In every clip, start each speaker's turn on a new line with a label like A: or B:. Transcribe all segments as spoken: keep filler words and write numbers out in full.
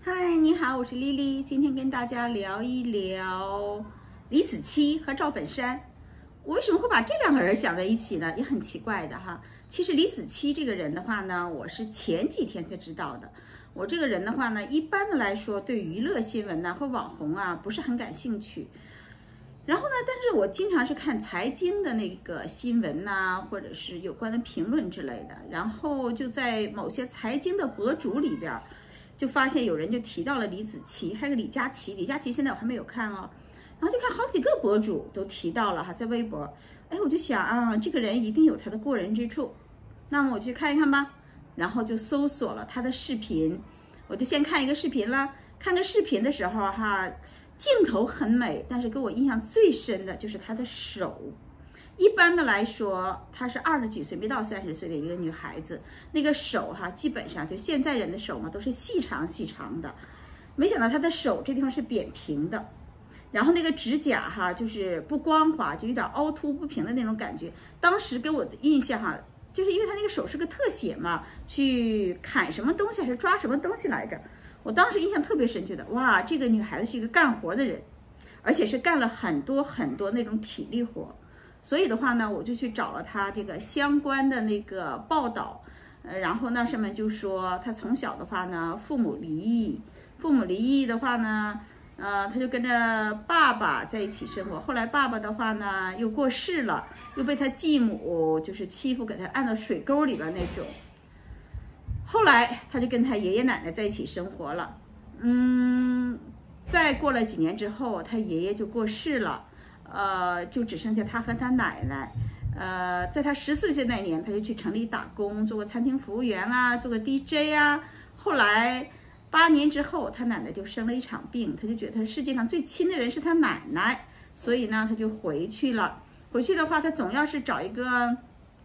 A: 嗨，你好，我是丽丽，今天跟大家聊一聊李子柒和赵本山。我为什么会把这两个人想在一起呢？也很奇怪的哈。其实李子柒这个人的话呢，我是前几天才知道的。我这个人的话呢，一般的来说对娱乐新闻呐和网红啊不是很感兴趣。然后呢，但是我经常是看财经的那个新闻呐，或者是有关的评论之类的。然后就在某些财经的博主里边，就发现有人就提到了李子柒，还有个李佳琦。李佳琦现在我还没有看哦，然后就看好几个博主都提到了哈，在微博。哎，我就想啊，这个人一定有他的过人之处，那么我去看一看吧。然后就搜索了他的视频，我就先看一个视频啦。看个视频的时候哈，镜头很美，但是给我印象最深的就是她的手。一般的来说，她是二十几岁没到三十岁的一个女孩子，那个手哈，基本上就现在人的手嘛，都是细长细长的。没想到她的手这地方是扁平的，然后那个指甲哈，就是不光滑，就有点凹凸不平的那种感觉。当时给我的印象哈，就是因为她那个手是个特写嘛，去砍什么东西还是抓什么东西来着。我当时印象特别深，觉得哇，这个女孩子是一个干活的人，而且是干了很多很多那种体力活。所以的话呢，我就去找了她这个相关的那个报道，呃，然后那上面就说她从小的话呢，父母离异，父母离异的话呢，呃，她就跟着爸爸在一起生活。后来爸爸的话呢，又过世了，又被他继母就是欺负，给他按到水沟里边那种。后来他就跟他爷爷奶奶在一起生活了，嗯，再过了几年之后，他爷爷就过世了，呃，就只剩下他和他奶奶。呃，在他十四岁那年，他就去城里打工，做个餐厅服务员啊，做个 D J 啊。后来八年之后，他奶奶就生了一场病，他就觉得他世界上最亲的人是他奶奶，所以呢，他就回去了。回去的话，他总要是找一个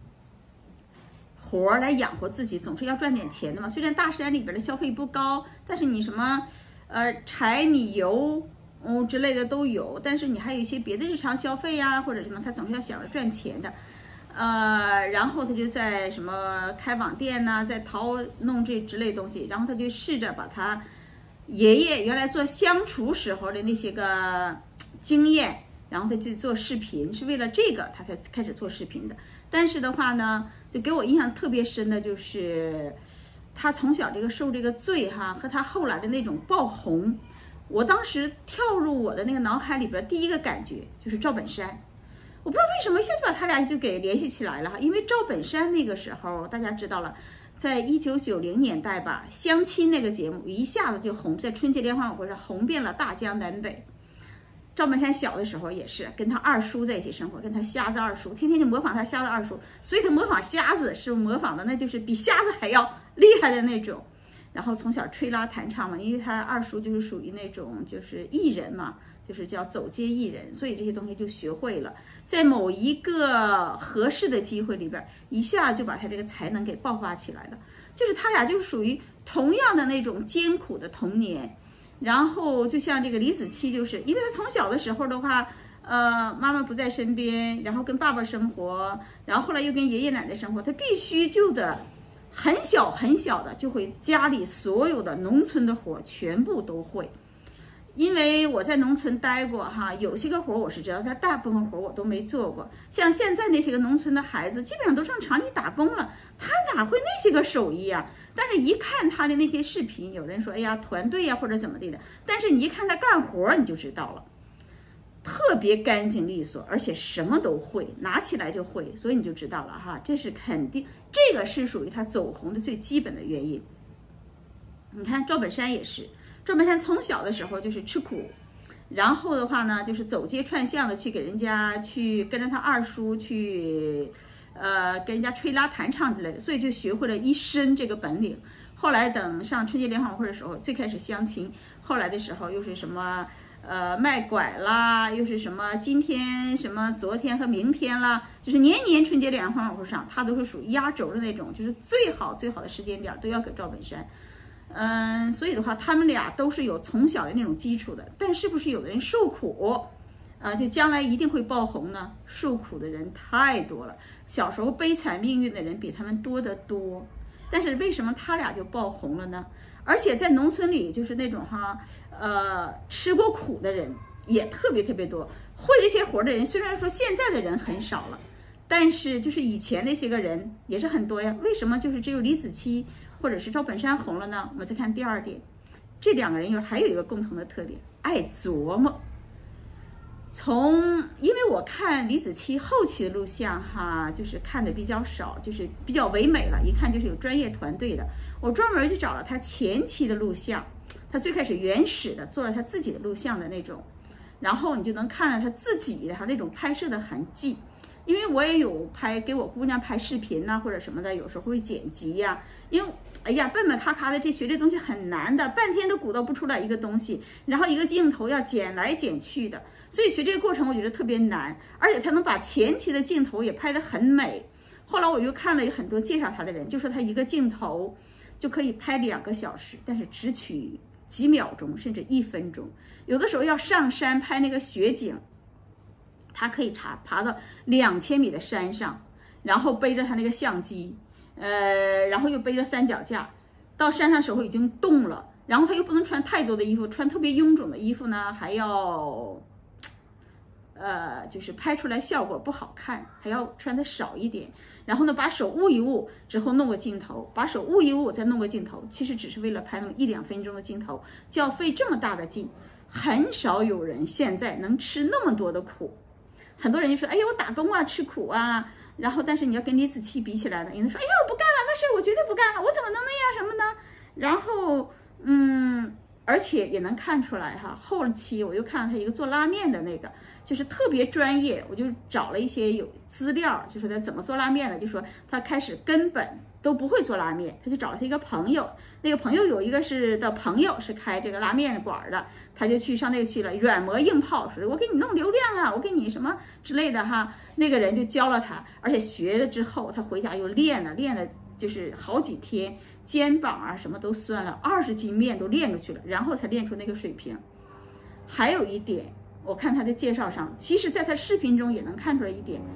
A: 活来养活自己，总是要赚点钱的嘛。虽然大山里边的消费不高，但是你什么呃柴米油嗯之类的都有，但是你还有一些别的日常消费呀、啊，或者什么，他总是要想着赚钱的。呃，然后他就在什么开网店呐、啊，在淘弄这之类东西，然后他就试着把他爷爷原来做相厨时候的那些个经验，然后他就做视频，是为了这个他才开始做视频的。但是的话呢，就给我印象特别深的就是他从小这个受这个罪哈，和他后来的那种爆红。我当时跳入我的那个脑海里边，第一个感觉就是赵本山。我不知道为什么一下就把他俩就给联系起来了哈，因为赵本山那个时候大家知道了，在一九九零年代吧，相亲那个节目一下子就红，在春节联欢晚会上红遍了大江南北。赵本山小的时候也是跟他二叔在一起生活，跟他瞎子二叔，天天就模仿他瞎子二叔，所以他模仿瞎子是模仿的那就是比瞎子还要厉害的那种。然后从小吹拉弹唱嘛，因为他二叔就是属于那种就是艺人嘛，就是叫走街艺人，所以这些东西就学会了。在某一个合适的机会里边，一下就把他这个才能给爆发起来了。就是他俩就是属于同样的那种艰苦的童年。然后就像这个李子柒，就是因为他从小的时候的话，呃，妈妈不在身边，然后跟爸爸生活，然后后来又跟爷爷奶奶生活，他必须就得很小很小的就会家里所有的农村的活全部都会。因为我在农村待过哈，有些个活我是知道，但大部分活我都没做过。像现在那些个农村的孩子，基本上都上厂里打工了，他哪会那些个手艺啊？但是一看他的那些视频，有人说哎呀团队呀或者怎么地的，但是你一看他干活你就知道了，特别干净利索，而且什么都会，拿起来就会，所以你就知道了哈，这是肯定，这个是属于他走红的最基本的原因。你看赵本山也是。赵本山从小的时候就是吃苦，然后的话呢，就是走街串巷的去给人家去跟着他二叔去，呃，跟人家吹拉弹唱之类的，所以就学会了一身这个本领。后来等上春节联欢晚会的时候，最开始相亲，后来的时候又是什么呃卖拐啦，又是什么今天什么昨天和明天啦，就是年年春节联欢晚会上，他都是属于压轴的那种，就是最好最好的时间点都要给赵本山。嗯，所以的话，他们俩都是有从小的那种基础的，但是不是有的人受苦，呃，就将来一定会爆红呢？受苦的人太多了，小时候悲惨命运的人比他们多得多。但是为什么他俩就爆红了呢？ 而且在农村里，就是那种哈，呃，吃过苦的人也特别特别多。会这些活的人，虽然说现在的人很少了，但是就是以前那些个人也是很多呀。为什么就是只有李子柒或者是赵本山红了呢？我们再看第二点，这两个人有还有一个共同的特点，爱琢磨。从因为我看李子柒后期的录像哈，就是看的比较少，就是比较唯美了，一看就是有专业团队的。我专门去找了他前期的录像，他最开始原始的做了他自己的录像的那种，然后你就能看到他自己的他那种拍摄的痕迹。因为我也有拍给我姑娘拍视频呐、啊，或者什么的，有时候会剪辑呀、啊。因为哎呀，笨笨咔咔的，这学这东西很难的，半天都鼓捣不出来一个东西，然后一个镜头要剪来剪去的，所以学这个过程我觉得特别难，而且他能把前期的镜头也拍得很美。后来我又看了很多介绍他的人，就说他一个镜头就可以拍两个小时，但是只取几秒钟甚至一分钟。有的时候要上山拍那个雪景。他可以爬爬到两千米的山上，然后背着他那个相机，呃，然后又背着三脚架，到山上时候已经冻了，然后他又不能穿太多的衣服，穿特别臃肿的衣服呢，还要，呃，就是拍出来效果不好看，还要穿的少一点。然后呢，把手捂一捂之后弄个镜头，把手捂一捂再弄个镜头，其实只是为了拍那么一两分钟的镜头，就要费这么大的劲。很少有人现在能吃那么多的苦。很多人就说，哎呦，我打工啊，吃苦啊，然后但是你要跟李子柒比起来呢，有人说，哎呦，我不干了，那事我绝对不干了，我怎么能那样什么呢？然后，嗯，而且也能看出来哈，后期我又看了他一个做拉面的那个，就是特别专业，我就找了一些有资料，就说他怎么做拉面的，就说他开始根本都不会做拉面，他就找了他一个朋友，那个朋友有一个是的朋友是开这个拉面馆的，他就去上那个去了，软磨硬泡，说我给你弄流量啊，我给你什么之类的哈。那个人就教了他，而且学了之后，他回家又练了，练了就是好几天，肩膀啊什么都酸了，二十斤面都练过去了，然后才练出那个水平。还有一点，我看他的介绍上，其实在他视频中也能看出来一点，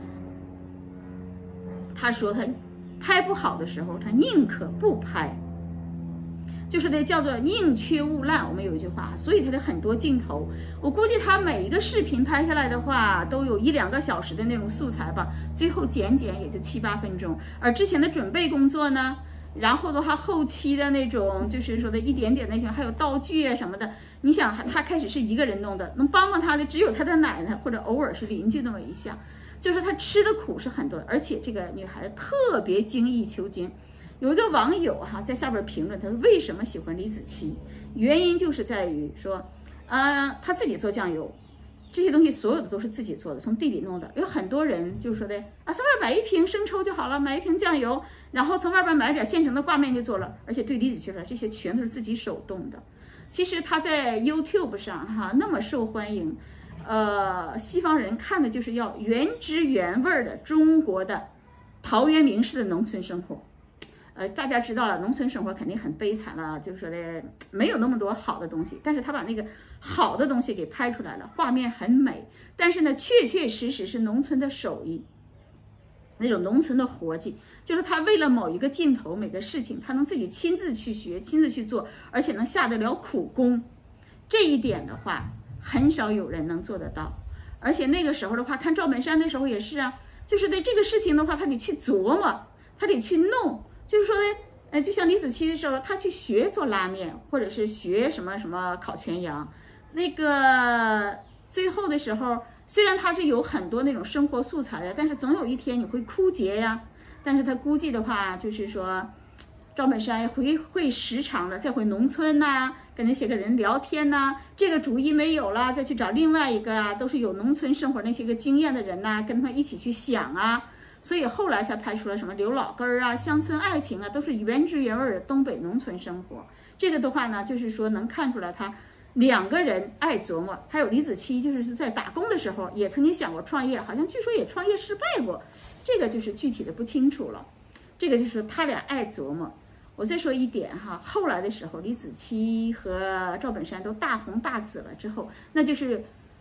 A: 他说他拍不好的时候，他宁可不拍，就是那叫做宁缺毋滥。我们有一句话，所以他的很多镜头，我估计他每一个视频拍下来的话，都有一两个小时的那种素材吧，最后剪剪也就七八分钟。而之前的准备工作呢，然后的话后期的那种，就是说的一点点那些，还有道具啊什么的，你想他开始是一个人弄的，能帮帮他的只有他的奶奶或者偶尔是邻居那么一下。就是他吃的苦是很多的，而且这个女孩子特别精益求精。有一个网友哈在下边评论，他说为什么喜欢李子柒？原因就是在于说，啊、呃，他自己做酱油，这些东西所有的都是自己做的，从地里弄的。有很多人就是说的啊，从外边买一瓶生抽就好了，买一瓶酱油，然后从外边买点现成的挂面就做了。而且对李子柒说，这些全都是自己手动的。其实他在 YouTube 上哈那么受欢迎。呃，西方人看的就是要原汁原味的中国的陶渊明式的农村生活。呃，大家知道了，农村生活肯定很悲惨了，就是说的没有那么多好的东西，但是他把那个好的东西给拍出来了，画面很美，但是呢，确确实实是农村的手艺，那种农村的活计，就是他为了某一个镜头、每个事情，他能自己亲自去学、亲自去做，而且能下得了苦功。这一点的话，很少有人能做得到。而且那个时候的话，看赵本山那时候也是啊，就是对这个事情的话，他得去琢磨，他得去弄。就是说呢，呃，就像李子柒的时候，他去学做拉面，或者是学什么什么烤全羊。那个最后的时候，虽然他是有很多那种生活素材的，但是总有一天你会枯竭呀。但是他估计的话，就是说，赵本山会会时常的再回农村呐、啊，跟那些个人聊天呐、啊，这个主意没有了，再去找另外一个啊，都是有农村生活那些个经验的人呐、啊，跟他们一起去想啊。所以后来才拍出了什么刘老根儿啊、乡村爱情啊，都是原汁原味的东北农村生活。这个的话呢，就是说能看出来他两个人爱琢磨。还有李子柒，就是在打工的时候也曾经想过创业，好像据说也创业失败过，这个就是具体的不清楚了。这个就是说他俩爱琢磨。我再说一点哈，后来的时候，李子柒和赵本山都大红大紫了之后，那就是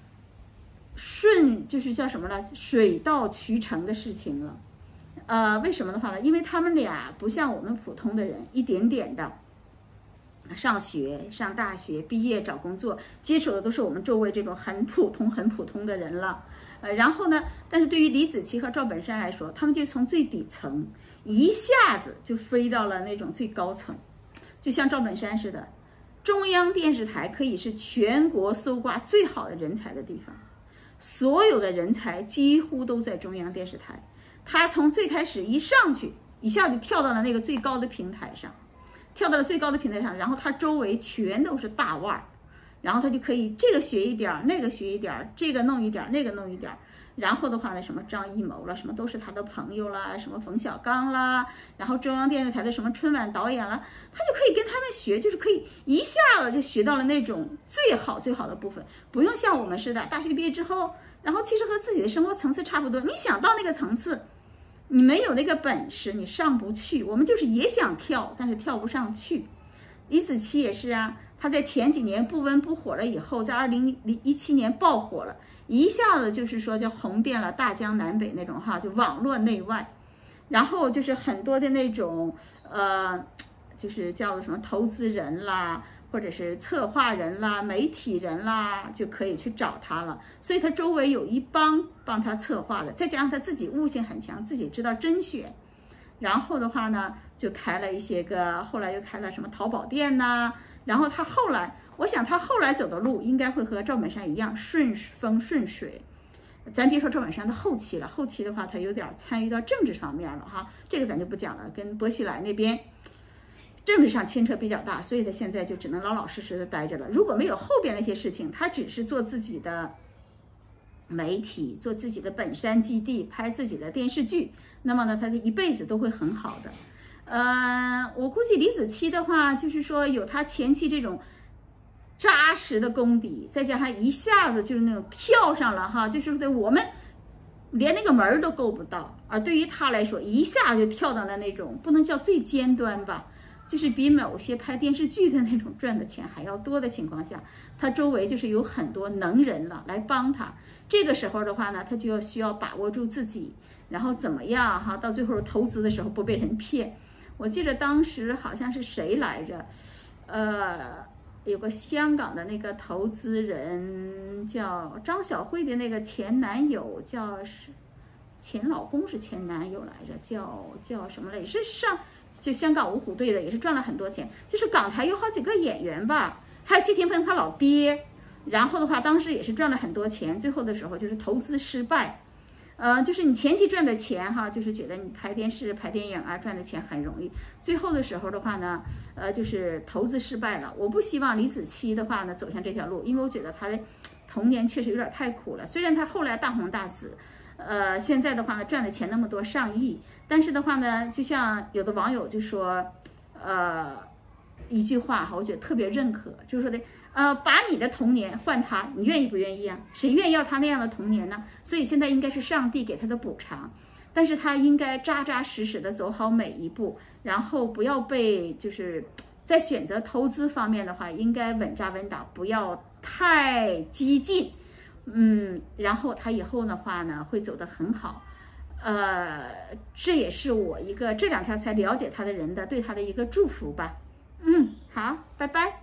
A: 顺就是叫什么呢？水到渠成的事情了。呃，为什么的话呢？因为他们俩不像我们普通的人，一点点的上学、上大学、毕业、找工作，接触的都是我们周围这种很普通、很普通的人了。呃，然后呢，但是对于李子柒和赵本山来说，他们就从最底层一下子就飞到了那种最高层，就像赵本山似的。中央电视台可以是全国搜刮最好的人才的地方，所有的人才几乎都在中央电视台。他从最开始一上去，一下就跳到了那个最高的平台上。跳到了最高的平台上，然后他周围全都是大腕儿，然后他就可以这个学一点，那个学一点，这个弄一点，那个弄一点。然后的话呢，什么张艺谋了，什么都是他的朋友啦，什么冯小刚啦，然后中央电视台的什么春晚导演啦，他就可以跟他们学，就是可以一下子就学到了那种最好最好的部分，不用像我们似的，大学毕业之后，然后其实和自己的生活层次差不多，你想到那个层次。你没有那个本事，你上不去。我们就是也想跳，但是跳不上去。李子柒也是啊，他在前几年不温不火了以后，在二零一七年爆火了，一下子就是说就红遍了大江南北那种哈，就网络内外，然后就是很多的那种呃，就是叫什么投资人啦。或者是策划人啦、媒体人啦，就可以去找他了。所以他周围有一帮帮他策划的，再加上他自己悟性很强，自己知道甄选。然后的话呢，就开了一些个，后来又开了什么淘宝店呐。然后他后来，我想他后来走的路应该会和赵本山一样顺风顺水。咱别说赵本山的后期了，后期的话他有点参与到政治方面了哈，这个咱就不讲了，跟薄熙来那边。政治上牵扯比较大，所以他现在就只能老老实实的待着了。如果没有后边那些事情，他只是做自己的媒体，做自己的本山基地，拍自己的电视剧，那么呢，他的一辈子都会很好的。呃，我估计李子柒的话，就是说有他前期这种扎实的功底，再加上一下子就是那种跳上了哈，就是对我们连那个门都够不到，而对于他来说，一下就跳到了那种不能叫最尖端吧。就是比某些拍电视剧的那种赚的钱还要多的情况下，他周围就是有很多能人了来帮他。这个时候的话呢，他就要需要把握住自己，然后怎么样哈，到最后投资的时候不被人骗。我记得当时好像是谁来着，呃，有个香港的那个投资人叫张小慧的那个前男友叫是前老公是前男友来着，叫叫什么来着？是上。就香港五虎队的也是赚了很多钱，就是港台有好几个演员吧，还有谢霆锋他老爹，然后的话当时也是赚了很多钱，最后的时候就是投资失败，呃，就是你前期赚的钱哈，就是觉得你拍电视、拍电影啊赚的钱很容易，最后的时候的话呢，呃，就是投资失败了。我不希望李子柒的话呢走向这条路，因为我觉得他的童年确实有点太苦了，虽然他后来大红大紫。呃，现在的话呢，赚的钱那么多上亿，但是的话呢，就像有的网友就说，呃，一句话哈，我觉得特别认可，就是说的，呃，把你的童年换他，你愿意不愿意啊？谁愿意要他那样的童年呢？所以现在应该是上帝给他的补偿，但是他应该扎扎实实的走好每一步，然后不要被就是在选择投资方面的话，应该稳扎稳打，不要太激进。嗯，然后他以后的话呢，会走得很好，呃，这也是我一个这两天才了解他的人的对他的一个祝福吧。嗯，好，拜拜。